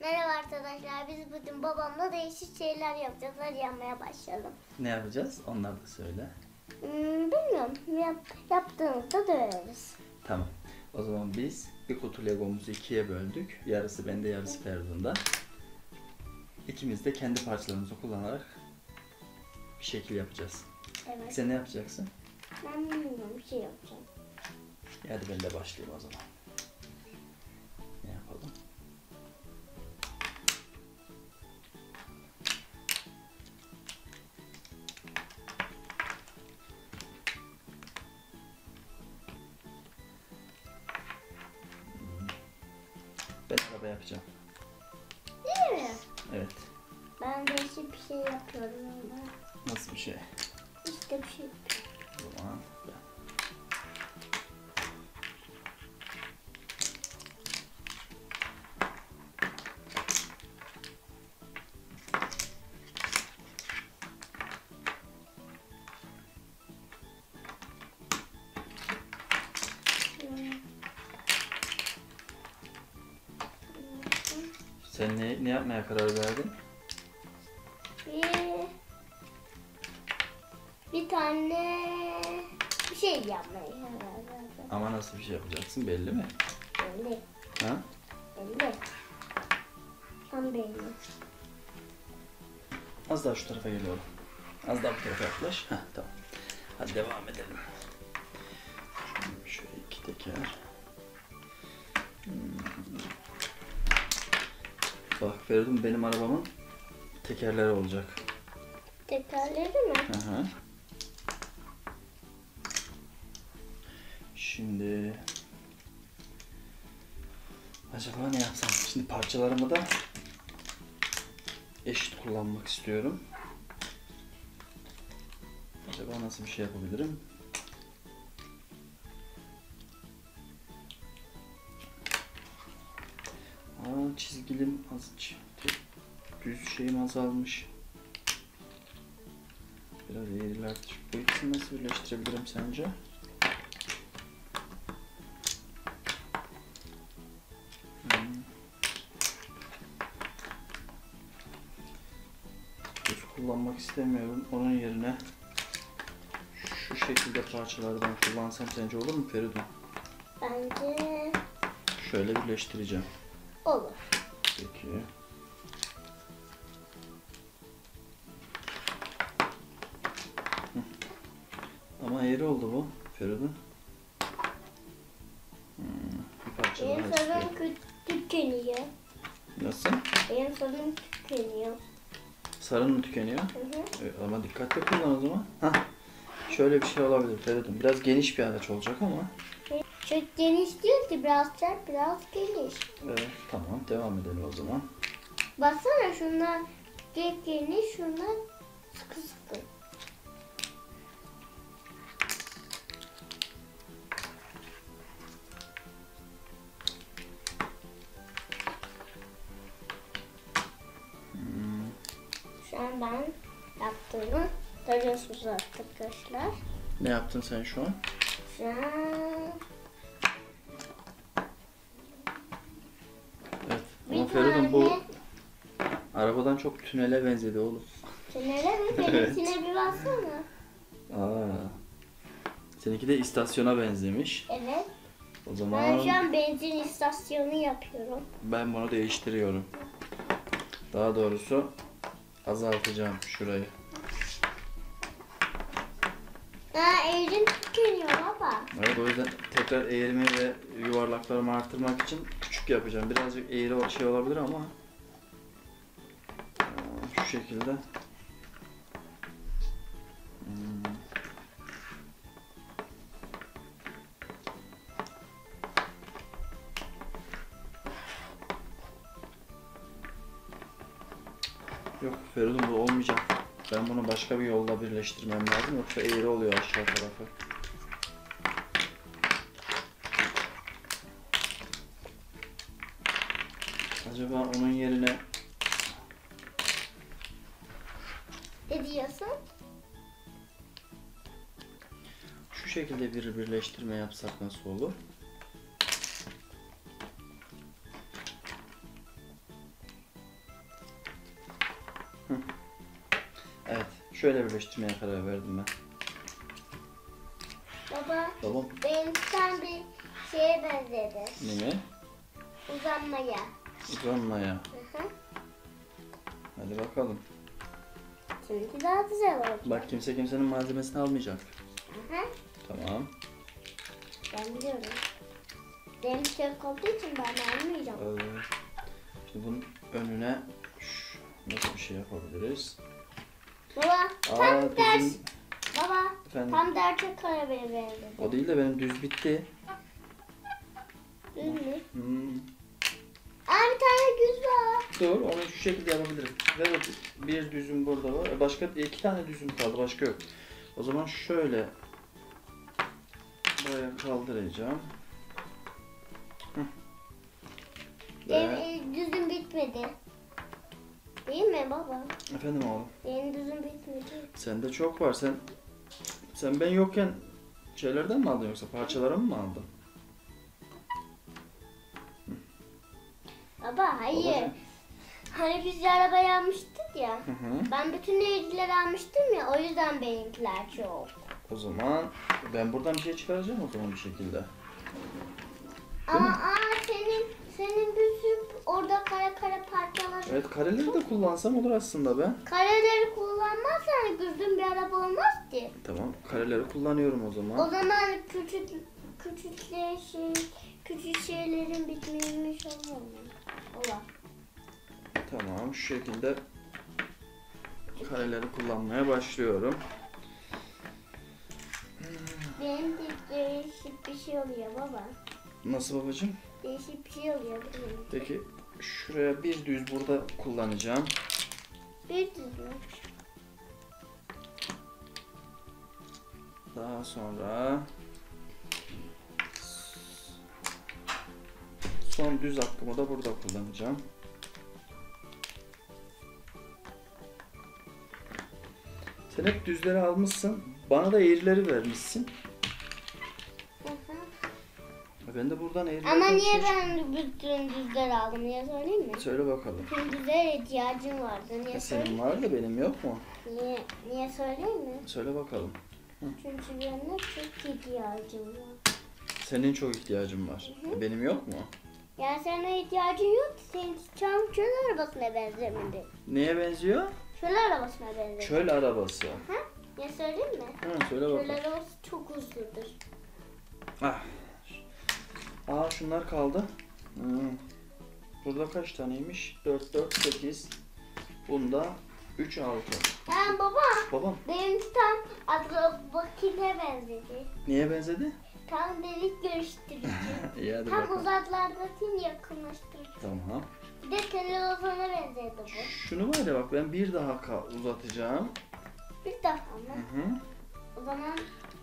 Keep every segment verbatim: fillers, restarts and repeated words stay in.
Merhaba arkadaşlar, biz bugün babamla değişik şeyler yapacağız. Hadi yapmaya başlayalım. Ne yapacağız? Onlar da söyle. Hmm, bilmiyorum. Yap, yaptığımızda döveriz. Tamam. O zaman biz bir kutu legomuzu ikiye böldük. Yarısı bende, yarısı Feridun'da. İkimiz de kendi parçalarımızı kullanarak bir şekil yapacağız. Evet. Sen ne yapacaksın? Ben bilmiyorum, bir şey yapacağım. Hadi ben de başlayayım o zaman. Ne yapalım? Ben araba yapacağım. Değil mi? Evet. Ben değişik bir şey yapıyorum ama. Nasıl bir şey? İşte bir şey yapıyorum. O zaman ben. Sen ne, ne yapmaya karar verdin? Bir, bir tane bir şey yapmaya karar verdim. Ama nasıl bir şey yapacaksın belli mi? Belli. Ha? Belli. Tam belli. Az daha şu tarafa geliyorum. Az daha bu tarafa yaklaş. Heh, tamam. Hadi devam edelim. Şimdi şöyle iki teker. Hmm. Bak Feridun, benim arabamın tekerleri olacak. Tekerleri mi? Hı hı. Şimdi acaba ne yapsam? Şimdi parçalarımı da eşit kullanmak istiyorum. Acaba nasıl bir şey yapabilirim? Aa, çizgilim az, düz şeyim azalmış. Biraz eğriler. Bu ikisini nasıl birleştirebilirim sence? Hmm. Düz kullanmak istemiyorum. Onun yerine şu şekilde parçalardan kullansam sence olur mu Feridun? Bence Şöyle birleştireceğim. olur. Peki. Hı. Ama eğri oldu bu Feridun. Hmm, bir parça Benim daha istiyorum. sorun tükeniyor. Nasıl? Benim sorun tükeniyor. Sarın mı tükeniyor? Hı hı. Evet, ama dikkatli kullan o zaman. Hah. Şöyle bir şey olabilir Feridun. Biraz geniş bir araç olacak ama. Çok geniş değil ki, biraz sert, biraz geniş. Evet, tamam, devam edelim o zaman. Baksana, şunlar geniş, şunlar sıkı sıkı. Hmm. Şu an ben yaptığımı görüyorsunuz arkadaşlar. Ne yaptın sen şu an? Şu an Evet. bir Ama Feridun bu tane arabadan çok tünele benzedi oğlum. tünele mi? Evet. Benimkine bir baksana. Aa. Seninki de istasyona benzemiş. Evet. O Ben zaman şu an benzin istasyonu yapıyorum. ben bunu değiştiriyorum. Daha doğrusu azaltacağım şurayı. Ha, eğrim tükeniyor baba. Evet, o yüzden tekrar eğrimi ve yuvarlaklarımı arttırmak için küçük yapacağım. Birazcık eğri şey olabilir ama şu şekilde. Hmm. Yok Feridun, bu olmayacak. Ben bunu başka bir yolla birleştirmem lazım, yoksa eğri oluyor aşağı tarafı. Acaba onun yerine Ne diyorsun? şu şekilde bir birleştirme yapsak nasıl olur? Şöyle birleştirmeye karar verdim ben. Baba, Tamam. benimkiden bir şeye benzedi. Neye? Uzanmaya. Uzanmaya. Hı hı. Hadi bakalım. Çünkü daha güzel olacak. Bak kimse kimsenin malzemesini almayacak. Hı hı. Tamam. Ben biliyorum. Benim çocuk olduğu için ben almayacağım. Ee, şimdi bunun önüne şş, nasıl bir şey yapabiliriz? Baba, Aa, tam ders. bizim- Baba, Efendim? tam derse karabeye benzedi. O değil de benim düz bitti. Düz mü? Hmm. Aa, bir tane güz var. Doğru, onu şu şekilde yapabilirim. Ve o bir düzüm burada var. Başka iki tane düzüm kaldı, başka yok. O zaman şöyle buraya kaldıracağım. Hı. Benim Ve e, düzüm bitmedi. Değil mi baba? efendim oğlum, Benim düzüm bitmedi. sende çok var. Sen sen ben yokken şeylerden mi aldın yoksa parçalarımı mı aldın? Baba hayır. Babacığım. Hani biz arabayı almıştık ya. Hı hı. Ben bütün evcileri almıştım ya, o yüzden benimkiler çok. O zaman ben buradan bir şey çıkaracağım o zaman bir şekilde. Ama aa, senin senin bir sürü orada kara kara parçalar. Evet, kareleri de kullansam olur aslında ben. Kareleri kullanmazsan düzgün bir araba olmaz ki. Tamam, kareleri kullanıyorum o O zaman. zaman küçük küçük şey küçük şeylerin bitmemiş olur mu? Ola. Tamam, şu şekilde kareleri kullanmaya başlıyorum. Benim de değişik bir şey oluyor baba. Nasıl babacığım? Değişik bir şey oluyor benim. Peki şuraya bir düz burada kullanacağım. Bir düz mü? Daha sonra son düz hakkımı da burada kullanacağım. Sen hep düzleri almışsın. Bana da eğrileri vermişsin. Hı hı. Ben de buradan eğrileri Ama niye ben bütün düzler aldım, niye söyleyeyim mi? Söyle bakalım. Bütün düzlere ihtiyacım vardı. Niye E, söyleyeyim? senin var da benim yok mu? Niye, niye söyleyeyim mi? Söyle bakalım. Çünkü benim çok ihtiyacım var. Senin çok ihtiyacın var. Hı hı. Benim yok mu? Yani senin ihtiyacın yok ki, senin çam çöl arabasına benzemedi. Neye benziyor? Çöl arabasına benzemedi. Çöl arabası. Hı? Niye söyleyeyim mi? Ha, söyle Çöl bakalım. arabası çok hızlıdır. Ah. Aa, şunlar kaldı. Hmm. Burada kaç taneymiş? dört, dört, sekiz. Bunda üç, altı. Yani baba, Babam benimki tam arabakine benzedi. niye benzedi? Tam delik görüştürücü. İyi hadi Tam bakalım. uzaklardakini yakınlaştırıcı. Tamam. Bir de televizyona benzedi bu. Şunu var ya bak, ben bir daha ka- uzatacağım. Bir daha Hı mı? hı. O zaman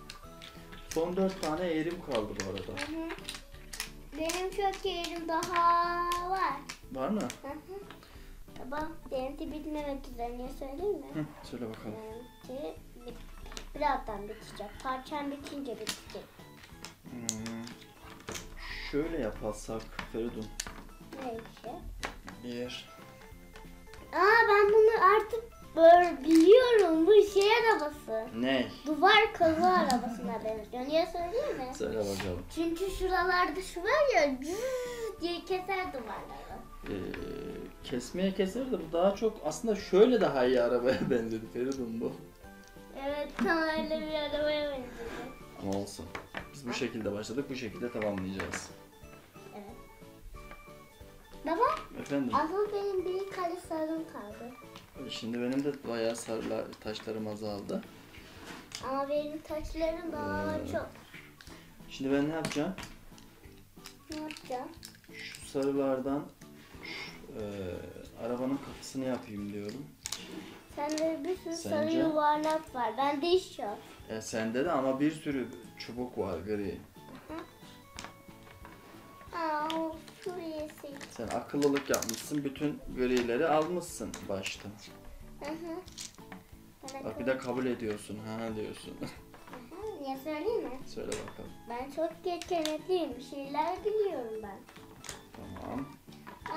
Son dört tane eğrim kaldı bu arada. hı hı. Benim çok yerim daha var. Var mı? Hı hı. Tamam, benimki bitmemek üzere, niye söyleyeyim mi? Hı, söyle bakalım. Benimki bit birazdan bitecek. Parçam bitince bitecek. Hmm. Şöyle yaparsak Feridun. Neyse. Bir. Aa, ben bunu artık böyle biliyorum. Bu şey arabası. Ne? Duvar kazı arabasına benziyor. Niye söyleyeyim mi? Söyle bakalım. Çünkü şuralarda şu var ya, cüz diye keser duvarları. Ee, kesmeye keser de bu daha çok aslında şöyle daha iyi arabaya benzedi Feridun bu. Evet, tam öyle bir arabaya benziyor. Ama olsun. Biz bu şekilde başladık, bu şekilde tamamlayacağız. Evet. Baba, Efendim, asıl benim bir kare sarım kaldı. şimdi benim de bayağı sarılar, taşlarım azaldı. Ama benim taşlarım daha Ee. çok. Şimdi ben ne yapacağım? Ne yapacağım? Şu sarılardan e, arabanın kapısını yapayım diyorum. Sende bir sürü sarı Sence? yuvarlak var. Bende hiç yok. E, sende de ama bir sürü çubuk var gri. Aa, o şuraya sil. Sen akıllılık yapmışsın, bütün grileri almışsın baştan. Hı hı. Bana Bak bir de kabul ediyorsun, ha diyorsun. Hı hı. Niye söyleyeyim mi? Söyle bakalım. Ben çok yetenekliyim. Bir şeyler biliyorum ben. Tamam.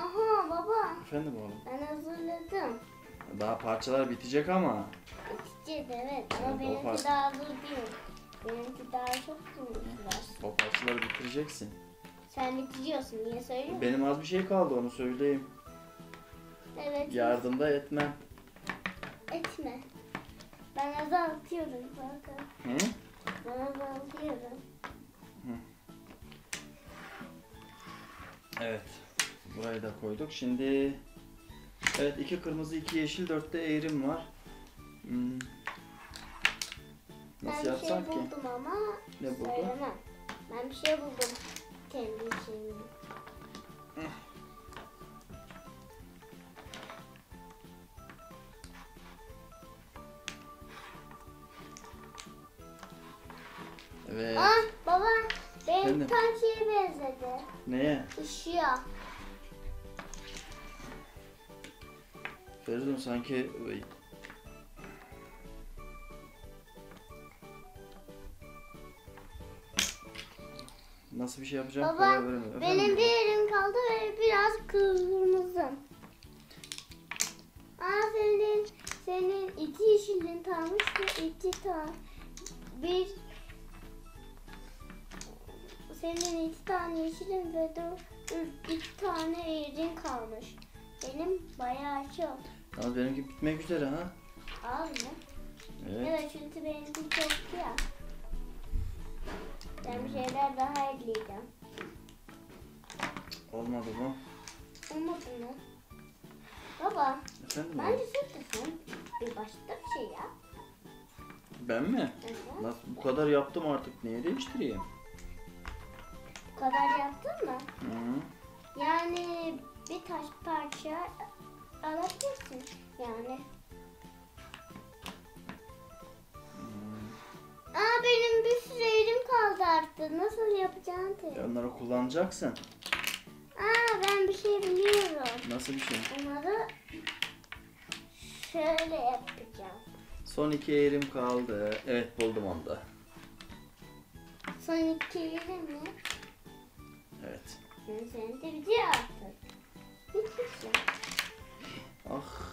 Aha baba. Efendim oğlum. Ben hazırladım. Daha parçalar bitecek ama. Bitecek. Bence de evet. Ama Evet, o benimki fark- daha hazır değil. Benimki daha çok kurumuş biraz. O parçaları bitireceksin. Sen bitiriyorsun niye söylüyorsun? Benim az bir şey kaldı, onu söyleyeyim. Evet. Yardımda etmem. Etme. Ben azaltıyorum bakın. Hı? Ben azaltıyorum. Evet. Burayı da koyduk. Şimdi evet, iki kırmızı, iki yeşil, dörtte eğrim var. Hmm. Nasıl Ben bir şey yapsak ki? buldum ama Ne buldun? söylemem. Ben bir şey buldum. Kendi şeyimi. Evet. Aa baba benim Efendim? tam şeye benzedi. Neye? Işığa. Feridun sanki nasıl bir şey yapacağım Baba karar veremiyorum. benim Efendim? bir elim kaldı ve biraz kırmızı. Aa senin senin iki yeşilin kalmış ve iki tane bir senin iki tane yeşilin ve dört iki tane eğrin kalmış. Benim bayağı çok. Yalnız benimki bitmek üzere ha. Az mı? Evet. Evet çünkü benimki çok ya. Ben bir şeyler daha ekleyeceğim. Olmadı bu. Olmadı mı? Baba, Efendim bence oğlum? sen de sen bir başka bir şey yap. Ben mi? Evet. Nasıl, bu kadar yaptım artık, niye değiştireyim? Bu kadar yaptın mı? Hı. Yani bir taş parça alabilirsin. Yani. Aa benim bir sürü elim kaldı artık. Nasıl yapacağım E, ki? onları kullanacaksın. Aa ben bir şey biliyorum. Nasıl bir şey? Onları şöyle yapacağım. Son iki eğrim kaldı. Evet, buldum onu da. Son iki elim mi? Evet. Yani senin de bitiyor artık. Bitmiş ya. Ah.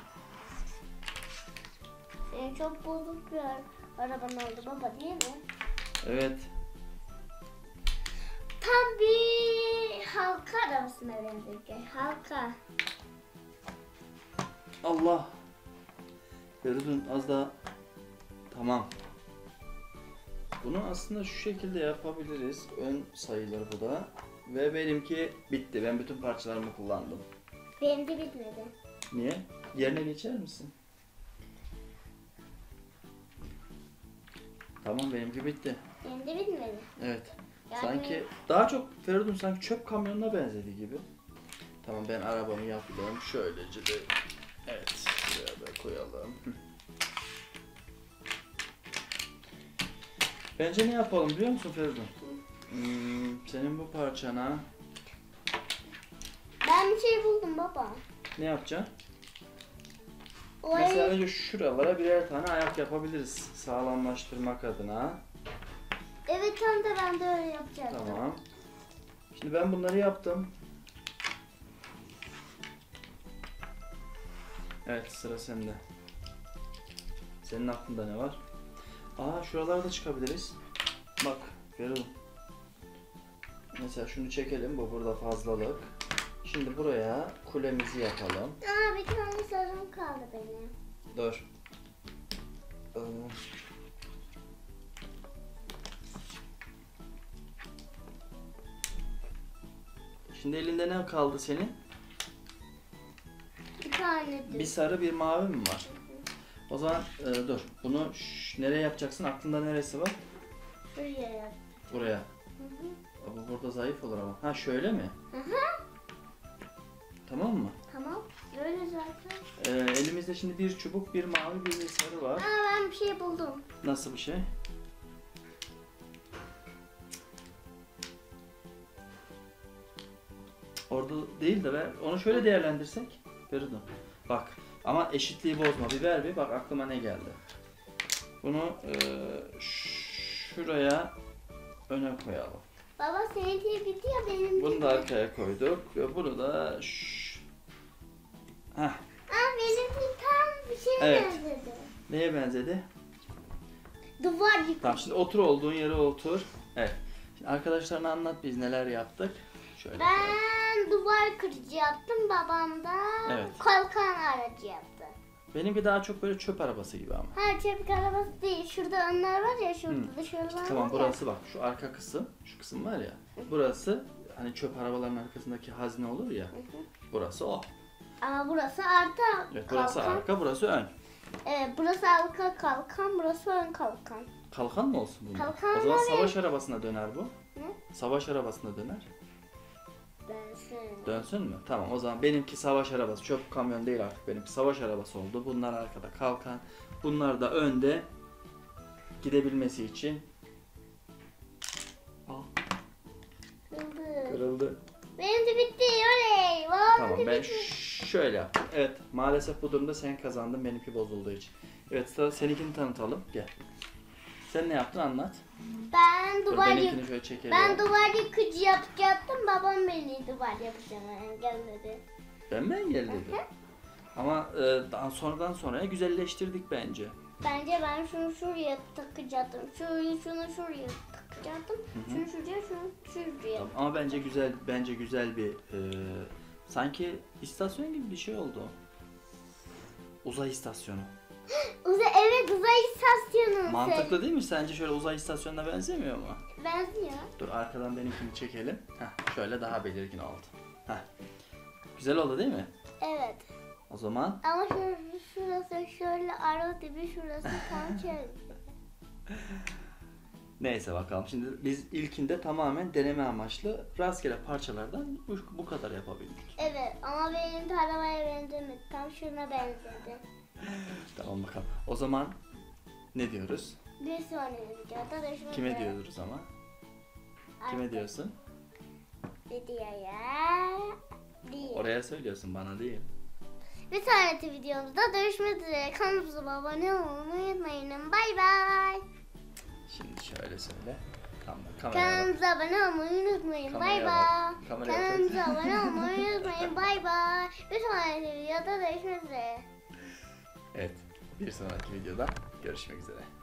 Senin çok bozuk bir araban oldu baba değil mi? Evet. Tam bir halka arabasına benziyor. Halka. Allah. Feridun az daha. Tamam. Bunu aslında şu şekilde yapabiliriz. Ön sayılır bu da. Ve benimki bitti. Ben bütün parçalarımı kullandım. Benim de bitmedi. Niye? Yerine geçer misin? Tamam, benimki bitti. Benim de bitmedi. Evet. Yani- Sanki daha çok Feridun sanki çöp kamyonuna benzedi gibi. Tamam, ben arabamı yaptım. Şöylece de evet, şuraya da koyalım. Hı. Bence ne yapalım biliyor musun Feridun? Hmm, senin bu parçana Ben bir şey buldum baba. ne yapacaksın? O Mesela el- önce şuralara birer tane ayak yapabiliriz sağlamlaştırmak adına. Evet tam da ben de öyle yapacaktım. Tamam. Şimdi ben bunları yaptım. Evet, sıra sende. Senin aklında ne var? Aa, şuralarda çıkabiliriz. Bak Feridun. Mesela şunu çekelim, bu burada fazlalık. Şimdi buraya kulemizi yapalım. Aa bir tane sarım kaldı benim. Dur. Ee, Şimdi elinde ne kaldı senin? Bir tane Bir düz. sarı, bir mavi mi var? O zaman e, dur. Bunu ş- nereye yapacaksın? Aklında neresi var? Buraya yap. Buraya. Hı hı. Bu burada zayıf olur ama. Ha, şöyle mi? Hı hı. Tamam mı? Tamam. Böyle zaten. Ee, elimizde şimdi bir çubuk, bir mavi, bir de sarı var. Aa ben bir şey buldum. Nasıl bir şey? Orada değil de ver. Onu şöyle değerlendirsek. Feridun. Bak. Ama eşitliği bozma. Bir ver bir. Bak aklıma ne geldi. Bunu e, şuraya öne koyalım. Baba seninki bitti ya benim Bunu da bitti. arkaya koyduk. Ve bunu da ş- Heh. Aa benimki tam bir şeye Evet. benzedi. Neye benzedi? Duvar yıkıcı. Tamam şimdi otur olduğun yere otur. Evet. Şimdi arkadaşlarına anlat biz neler yaptık. Şöyle. Ben duvar kırıcı yaptım, babam da Evet. kalkan aracı yaptı. Benimki daha çok böyle çöp arabası gibi ama. Ha, çöp arabası değil. Şurada önler var ya, şurada Hı. dışarılar İşte var tamam ya. burası bak şu arka kısım, şu kısım var ya. Burası hani çöp arabaların arkasındaki hazine olur ya. Burası o. Ama burası arka Evet, burası kalkan. arka, burası ön. Evet, burası arka kalkan, burası ön kalkan. Kalkan mı olsun bunlar? Kalkan O zaman var ya. savaş arabasına döner bu. Ne? Savaş arabasına döner. Dönsün. Dönsün mü? Tamam o zaman benimki savaş arabası. Çöp kamyon değil artık benimki savaş arabası oldu. Bunlar arkada kalkan. Bunlar da önde gidebilmesi için. Aa, Kırıldı. kırıldı. Benim de bitti, oley. Vallahi Tamam ben bitti. ş- şöyle yaptım. Evet maalesef bu durumda sen kazandın benimki bozulduğu için. Evet sıra seninkini tanıtalım. Gel. Sen ne yaptın anlat. Ben Dur, duvar benimkini yık şöyle çekelim. Ben duvar yıkıcı yapacaktım, babam beni duvar yapacağımı engelledi. Ben mi engelledim? Ama e, daha sonradan sonraya güzelleştirdik bence. Bence ben şunu şuraya takacaktım. Şurayı şunu şuraya takacaktım. hı. Şunu şuraya, şunu şuraya. Tamam, ama bence güzel bence güzel bir e, sanki istasyon gibi bir şey oldu. Uzay istasyonu. Uzay, evet, uzay istasyonu. Mantıklı değil mi? Sence şöyle uzay istasyonuna benzemiyor mu? Benziyor. Dur arkadan benimkini çekelim. Heh, şöyle daha belirgin oldu. Heh. Güzel oldu değil mi? Evet. O zaman Ama şurası, şurası şöyle ara dibi, şurası tam çevre. neyse bakalım. Şimdi biz ilkinde tamamen deneme amaçlı rastgele parçalardan bu, bu kadar yapabildik. Evet, ama benim arabaya benzemedi. Tam şuna benzedi. Tamam bakalım. O zaman ne diyoruz? Bir sonraki videoda görüşmek Kime üzere. diyoruz ama? Kime diyorsun? Videoya değil. Oraya söylüyorsun bana değil. Bir sonraki videomuzda görüşmek üzere. Kanalımıza abone olmayı unutmayın. Bay bay. Şimdi şöyle söyle. Kamera, kameraya bak. Kanalımıza abone olmayı unutmayın. Bay Kameraya bay. bak. Kameraya bak. Kanalımıza abone olmayı unutmayın. Bay bay. Bir sonraki videoda görüşmek üzere. Evet. Bir sonraki videoda görüşmek üzere.